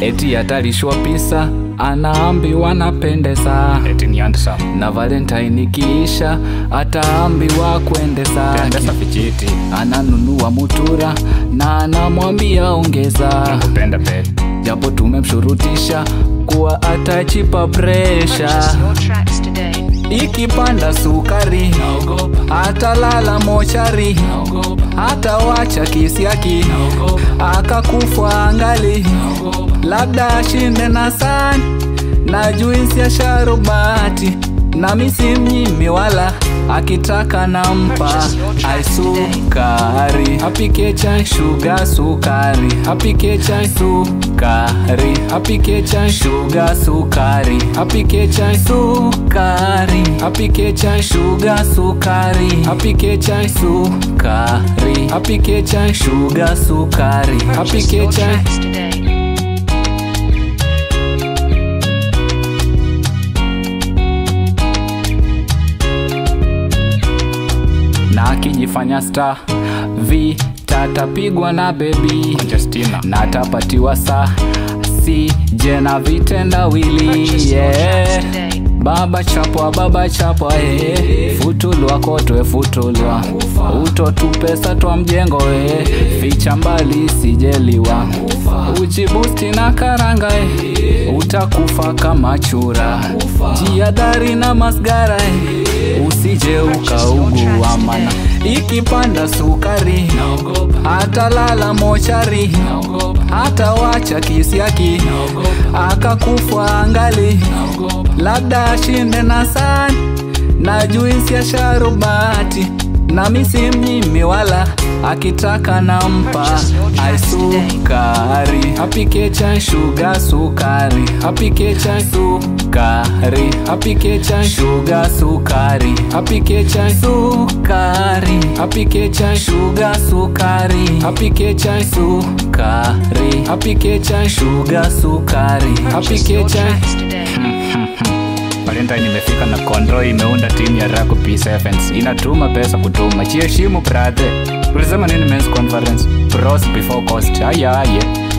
eti atalishwa pisa, anaambiwa napendeza. eti ni handsome. Na Valentine ikiisha, ataambiwa kuendeza. Pendeza vijiti. Ananunua mutura na anamwambia ongeza. Nakupenda pe. Japo tumemshurutisha kuwa atachipa presha. Ikipanda sukari, atalala mochari, atawacha kisiaki, akakufa angali, labda ashinde na sani na juisi ya sharubati, na misi mnyimi wala akitaka nampa. Ai sukari, apike chai sugar sukari, apike chai sukari, apike chai sugar sukari, apike chai sukari, apike chai sugar sukari, apike chai sukari, apike chai sugar sukari, apike chai. Na akijifanya star, vitatapigwa na baby Justina. na tapatiwa saa, si jena vitendawili. Yeah. Baba chapwa futulwa kotwe futulwa, utotupesa twa mjengo ficha mbali sijeliwa, ujibusti na karanga utakufa kama chura, jiadari na masgara usije ukaugua mana. Ikipanda sukari, atalala mochari, atawacha kisiaki, akakufa angali, labda ashinde na sani na juisi ya sharubati, na misi mnyimi wala akitaka nampa. Ai sukari, apike chai sugar sukari, apike chai sukari, apike chai sugar sukari, apike chai sukari, apike chai sugar sukari, apike chai sukari, apike chai sugar sukari, apike chai. Valentine imefika na Kondro imeunda timu ya Raku P7s. Inatuma pesa kutuma. Jiheshimu brother. Ulisema nini men's conference? Pros before cost. Aya.